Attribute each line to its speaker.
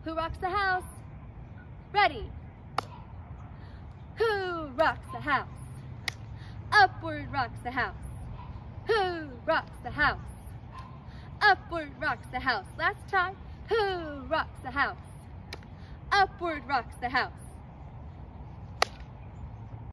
Speaker 1: Who rocks the house? Ready. Who rocks the house? Upward rocks the house. Who rocks the house? Upward rocks the house. Last time. Who rocks the house? Upward rocks the house.